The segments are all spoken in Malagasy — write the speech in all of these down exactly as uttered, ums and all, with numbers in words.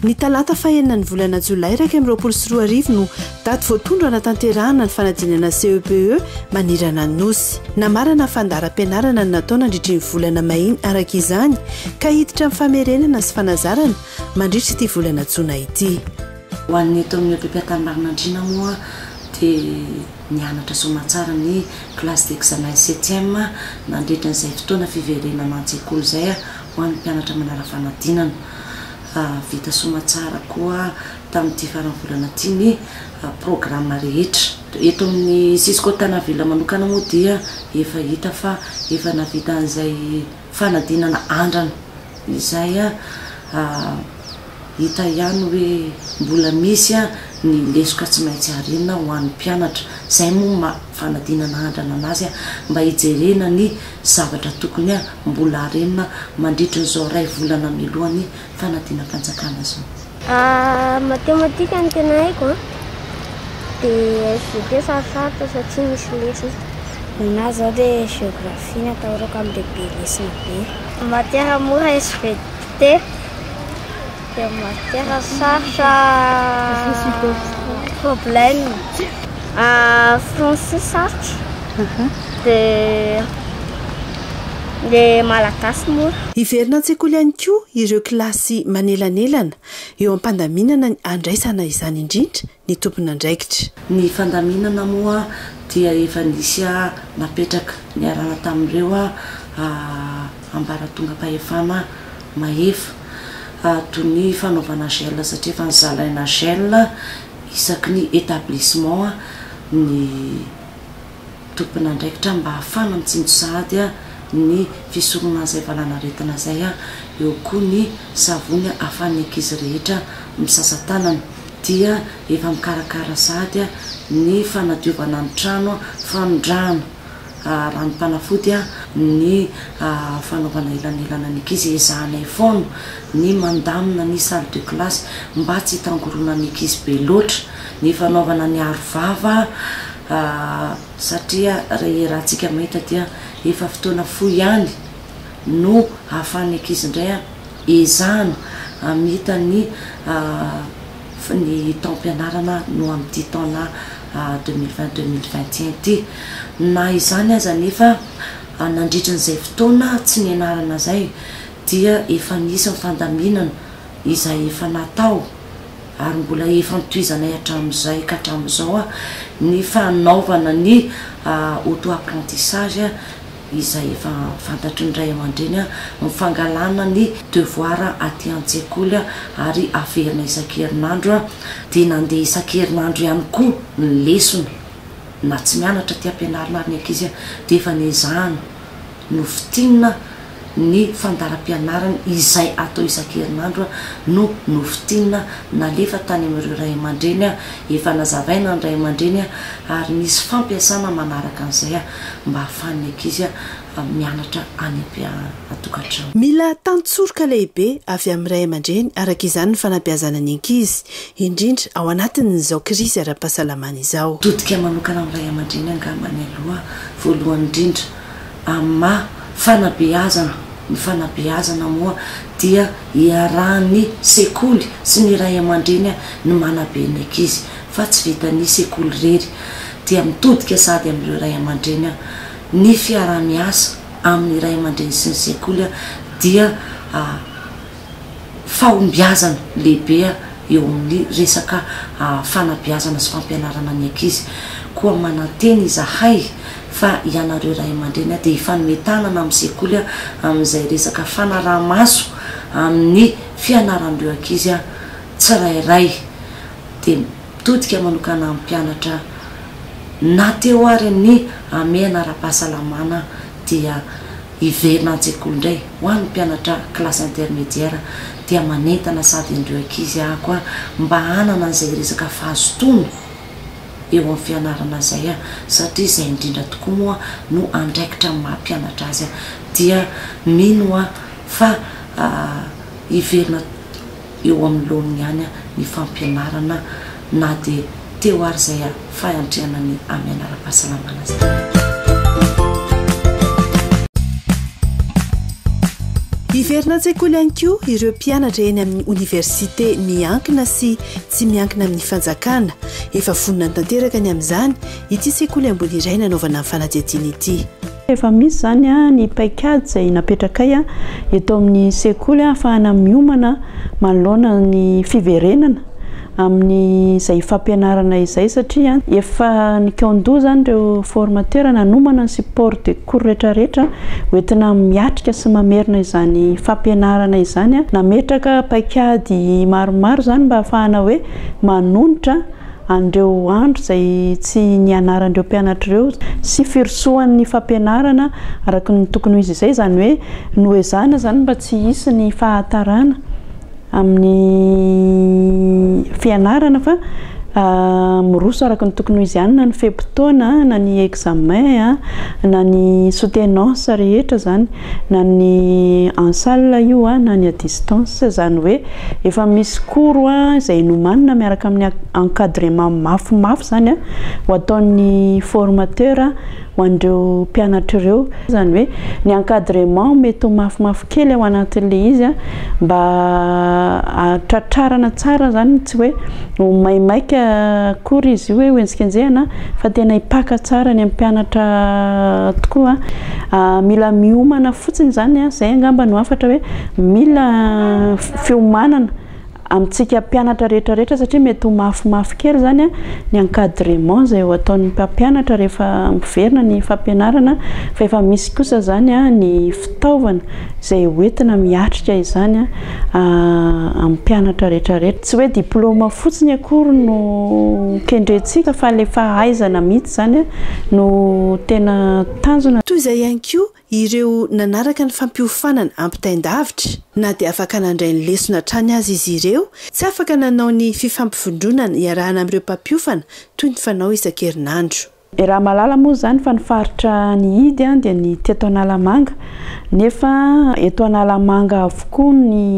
ny talata fahenina ny volana jolay raika amby roapolo sy roa arivo no daty voatondro anatanterahana ny fanadinana C E P E manirana ny nosy namarana fandaharam-pianarana ny natao nandritry ny volana mahiny araka izany ka hiditra amin'ny famerenana sy fanazarana mandritra ity volana jona ity. Ho an'ny eto amin'ny mpianambaranandriana moa dia nianatra somatsara ny classe d'examen septième nandritra n'izay fotoana fiverenana an-tsekoly izay ho an'ny mpianatra manara-fanadinana. Vita somatsara koa tamin'ity farany volana ity ny programma rehetra. Eto amin'ny Sisiko Tanavila manokana moa dia efa hita fa efa navita an'izay fanadinana andrana izay hita ihany hoe mbola misy ny lesoka tsy maintsy harena ho an'ny mpianatra. Izay moa fanadinana andrana anazy mba hijerena ny zavatra tokony mbola harena mandritra n'izao ray volana milohan'ny fanadinam-panjakana zao. Matematika ny tena haiko dia S V T sarosarotra satria misy lesona. Ninahy zao dia géographie ny atahorako amin'ilay be lesona be. Matière mora S V T dia matière sarotra problème. Français sarotra dia dia malagasy mora. Hiverina an-tsekoly ihany koa ireo kilasy manelanelana eo am-pandaminana andraisana izany indrindra ny tompon'andraikitra. Ny fandaminana moa dia efa nisy napetraka niarana tamin'ireo ambaratonga-pahefana mahefa toy ny fanaovana gel satria efa nizalaina gel isaky ny établissement ny tompon'andraikitra mba hahafana mitsinjosahady ny fisorona izay valanaretina izay eo koa ny savony ahafahan'ny ankizy rehetra misasa tanana dia efa mikarakara sady ny fanadiovana ny trano fanondrahana ranom-panafody ny fanaovana elanelana ny ankizy ezahana ifoana ny mandamina ny salle de classe mba tsy hitangorona ny ankizy be loatra ny fanaovana ny arovava satria rahantsika mahita dia efa fotoana fohy ihany no hahafahan'ny ankizy indray ezahana amita ny ny taom-pianarana no amin'ity taona deux mille vingt deux mille vingt et un ity. Na izany aza nefa nandritra n'izay fotoana tsy nianarana zay dia efa nisy fandaminana izay efa natao ary mbola efa nitohizanay hatramin'izay ka hatramin'izao ny fanaovana ny auto apprentissage izay efa fantatry ny ray aman-dreny mifangalana ny devoir aty an-tsekoly ary averina isan-kerinandro dia nandeha isan-kerinandro ihany koa ny lesona na tsy mianatra ty ampianarina ary ny ankizy dia efa niezahana no fitinina ny fandaram-pianarana izay atao isan-kerinandro no nofitinina nalefa tany amin'ireo ray aman-dreny efa nazavaina ny ray aman-dreny ary nisy fampiasana manaraka an'izay mba hahafahan'ny ankizy mianatra any atokantrano. Mila tantsorika lehibe avy amin'ny ray aman-dreny araka izany ny fanabeazana ny ankizy indrindra ao anatin'izao krizy ara-pahasalamana izao. Todika manokana amin'ny ray aman-dreny angambany aloha voalohany indrindra amma fanabeazana. Ny fanabeazana moa dia iarahan'ny sekoly sy ny ray aman-dreny ny manabe ny ankizy fa tsy vitan'ny sekoly rery dia mitodika sady amin'ireo ray aman-dreny ny fiarah-miasa amin'ny ray aman-dreny sy ny sekoly dia fahombiazana lehibe eo amin'ny resaka fanabeazana sy fampianarana ny ankizy koa mananteny izahay fa ianareo ray aman-dreny dia ifanometanana amin'ny sekoly amin'izay resaka fanaraha-maso amin'ny fianaran'ireo ankizy tsirairay dia mitodika manokana amin'ny mpianatra na teo ary ny amena ara-pahasalamana dia hiverina an-tsekoly indray ho an'ny mpianatra classe intermédiaire dia manentana sady an'ireo ankizy ako mba hanana an'izay resaka fahazotoana eo amin'ny fianarana izay satria izay indrindra tokoa moa no andraikitra amin'ny mahampianatra azy dia mino fa hiverina eo amin'ny lohany ihany ny fampianarana na dia teo ary izay fahantrehana ny amin'ny ara-pahasalamana zay. iverina tsekoly ihany koa ireo mpianatra eny amin'ny oniversité miankina sy tsy miankina amin'ny fanjakana efa vonona tanteraka ny amin'izany ity sekoly ambony iray nanaovana amin'ny fanadihadiana ity. Efa misy zany a ny paikady izay napetrakay a eto amin'ny sekoly ahafahana miomana manoloana ny fiverenana amin'ny izay fampianarana izay satria efa nikaondoha zany ireo formateur nanomana ny support de cours rehetrarehetra hoentina miatrika sy mamerina izany fampianarana izany a nametraka paikady maromaro zany mba ahafahana hoe manonotra andreo andro izay tsy nianaran'ireo mpianatra ireo sy firosoan'ny fampianarana araka ny tokony ho izy izay zany hoe noezana zany mba tsy hisy ny fahatarana amin'ny fianarana fa miroso araka ny tokony ho izy ihany na ny feim-potoana na ny examen na ny soutenance rehetra zany na ny en salle io a na ny à distance zany hoe efa misy cours a izay nomanina miaraka amin'ny encadrement mafimafy zany a ho ataon'ny formateur ho andreo mpianatra ireo zany hoe ny encadrement mety ho mafimafy kely ao anatin'le izy a mba tratrarana tsara zany tsy hoe maimaika cours izy io hoe hoenjikenjehana fa tena hipaka tsara ny amin'ny mpianatra tokoa mila miomana fotsiny zany a zay angamba no afatra hoe mila fiomanana amintsika mpianatra rehetrarehetra satria mety ho mafimafy kely zany a ny encadrement izay ho ataon'ny mpampianatra rehefa miverina ny fampianarana fa efa misy kosa zany a ny fitaovana izay hoentina miatrika izany a amin'ny mpianatra rehetrarehetra tsy hoe diplôma fotsiny akory no kendrentsika fa le fahaizana mihitsy zany a no tena tanjona toy izay ihany koa ireo nanaraka ny fampiofanana ampitaindavitra na dia afaka nandray ny lesona trany azy izy ireo tsy afaka nanao ny fifampifondronana iarahana amin'ireo mpampiofana toy ny fanao isan-kerinandro. E raha malala moa zany fa nifaritra ny idy a dia ny teto Analamanga nefa eto Analamanga avokoa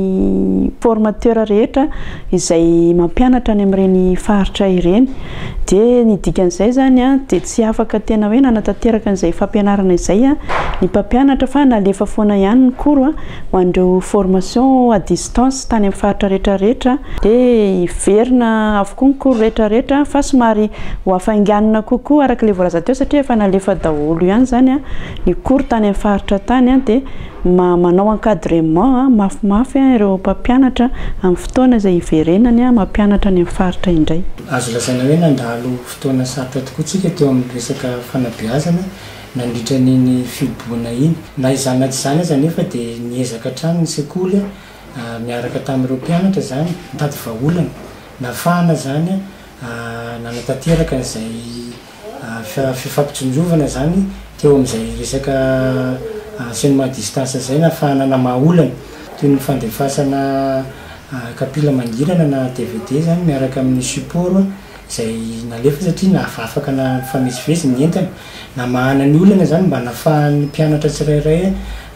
ny formateur rehetra izay mampianatra any amin'ireny faritra ireny dia ny dikan'izay zany a dia tsy afaka tena hoe nanatanteraka an'izay fampianarana izay a ny mpampianatra fa nalefa foana ihany ny cours a ho andreo formation à distance tany amin'ny faritra rehetrarehetra dia hiverina avokoa ny cours rehetrarehetra fa somary ho afainganina kokoa araka le voalaza teo satria efa nalefa daholo ihany zany a ny cours tany amin'ny faritra tany a dia manao encadrement mafimafy ireo mpampianatra amin'ny fotoana izay hiverenany a mampianatra any amin'ny faritra indray. Azo lazaina hoe nandalo fotoana sarotra tokoa tsika teo amin'ny resaka fanabeazana nandritra n'iny fiboana iny na izany tsy izany aza nefa dia niezaka hatrany ny sekoly miaraka tamin'ireo mpianatra zany mitady vahaolana nafahana zany nanatanteraka n'izay fifampitsonjovana zany teo amin'izay resaka enseignement à distance zay nafahana namahaolana toy ny fandefasana kapila mangirana na D V D zany miaraka amin'ny support izay nalefa satria nafafaka na famezivezy ny entana na mahana ny olana zany mba nafahan'ny mpianatra tsirairay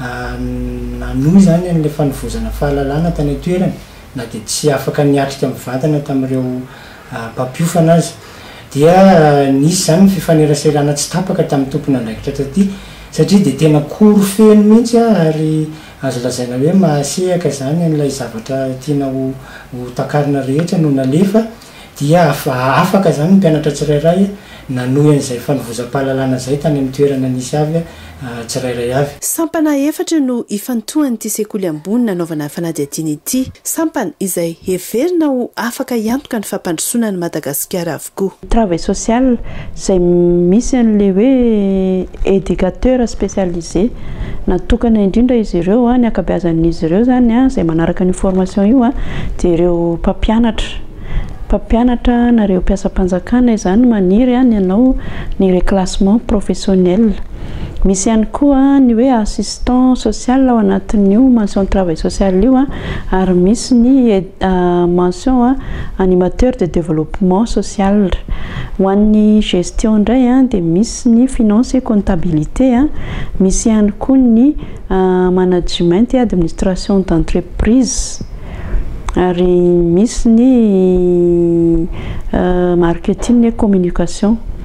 nanohy zany an'le fanovozana fahalalana tany atoerana na dia tsy afaka niatrika mivantana tamin'ireo mpampiofana azy dia nisy zany ny fifaneraserana tsy tapaka tamin'ny tompony andraikitra taty satria dia tena cours feno mihitsy ary azo lazaina hoe mahasehaka zany an'ilay zavatra tiana ho takarina rehetra no nalefa dia afaka zany mpianatra tsirairay nanohy an'izay fanovozam-pahalalana zay tany amin'ny toerana nisy avy tsirairay avy. Sampana efatra no ifantohan'ity sekoly ambony nanaovana fanadihadiana ity sampana izay heverina ho afaka hiantoka ny fampandrosoana ny Madagasikara avokoa. Travail social izay misy an'le hoe éducateur spécialisé natokana indrindra izy ireo ny akabeazan'izy ireo zany a izay manaraka ny formation io a dia ireo mpampianatra mpampianatra nareo mpiasam-panjakana izany maniry a ny anao ny reclassement professionnel. Misy ihany koa ny hoe assistant social ao anatin'io mention travail social io a ary misy ny mention animateur de développement social. Ho an'ny gestion indray a dia misy ny finance et comptabilité a misy ihany koa ny management et administration d'entreprise ary misy ny marketing et communication.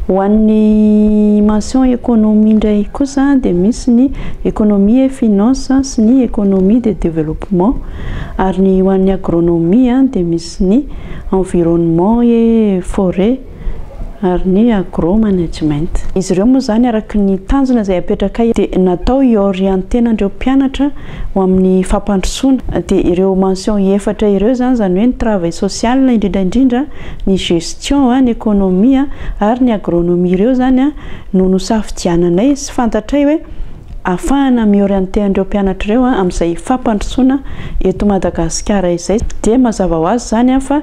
ho an'ny mention économie ndray kosa dia misy ny économie et finance sy ny économie de développement ary ny ho an'ny agronomie dia misy ny environnement et forêt ary ny agro management. Izy ireo moa zany araky ny tanjona izay apetraka dia natao iorientena andreo mpianatra ho amin'ny fampandrosoana dia ireo mention efatra ireo zany zany hoe ny travail social indrindra indrindra ny gestion ny économie ary ny agronomie ireo zany a no nosafidiananay sy fantatray hoe afahana miorienter andreo mpianatra ireo amin'izay fampandrosoana eto Madagasikara izay dia mazava ho azy zany a fa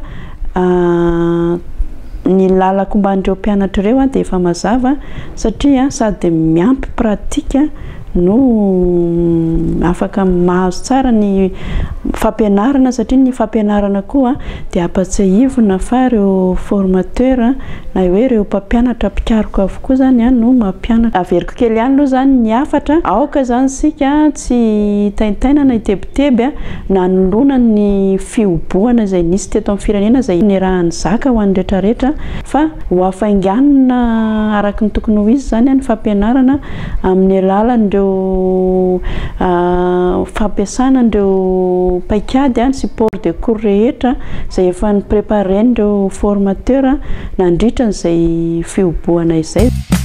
ny lalako mban'ireo mpianatra ireo dia efa mazava satria sady miampy pratika no afaka mahazo tsara ny fampianarana satria ny fampianarana koa dia ampatsahivina fa ireo formateur na hoe ireo mpampianatra mpikaroka avokoa zany no mampianatra. Averiko kely ihany aloha zany ny afatra aoka zany sika tsy taintainana itebiteby na nolona ny fioboana izay nisy teto amin'ny firenena izay nirahany zaka ho an'ny rehetrarehetra fa ho afainganina araky ny tokony ho izy zany ny fampianarana amin'ny alalan'ireo fampiasana andreo paikady ny support de cours rehetra izay efa ny préparen'ireo formateur nandritra n'izay fioboana izay.